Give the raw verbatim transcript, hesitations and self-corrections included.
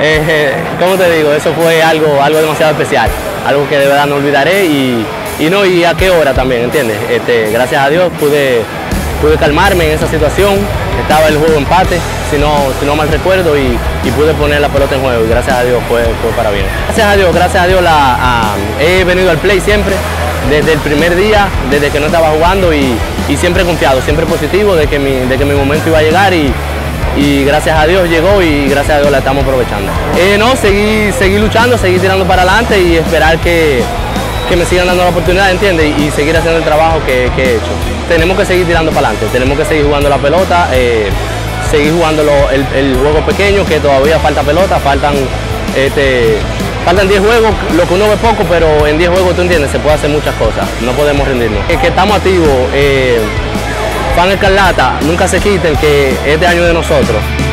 eh, ¿cómo te digo? Eso fue algo, algo demasiado especial, algo que de verdad no olvidaré y, y no, y a qué hora también, ¿entiendes? Este, gracias a Dios pude, pude calmarme en esa situación, estaba el juego empate, si no, si no mal recuerdo, y, y pude poner la pelota en juego y gracias a Dios fue, fue para bien. Gracias a Dios, gracias a Dios la, a, he venido al play siempre, desde el primer día, desde que no estaba jugando y, y siempre confiado, siempre positivo de que mi, de que mi momento iba a llegar y, y gracias a Dios llegó y gracias a Dios la estamos aprovechando. Eh, no, seguir, seguir luchando, seguir tirando para adelante y esperar que, que me sigan dando la oportunidad, ¿entiendes? Y, y seguir haciendo el trabajo que, que he hecho. Tenemos que seguir tirando para adelante, tenemos que seguir jugando la pelota, eh, seguir jugando lo, el, el juego pequeño, que todavía falta pelota, faltan, este, faltan diez juegos, lo que uno ve poco, pero en diez juegos, tú entiendes, se puede hacer muchas cosas, no podemos rendirnos. Es que estamos activos, eh, Fan Escarlata, nunca se quiten que este año es de nosotros.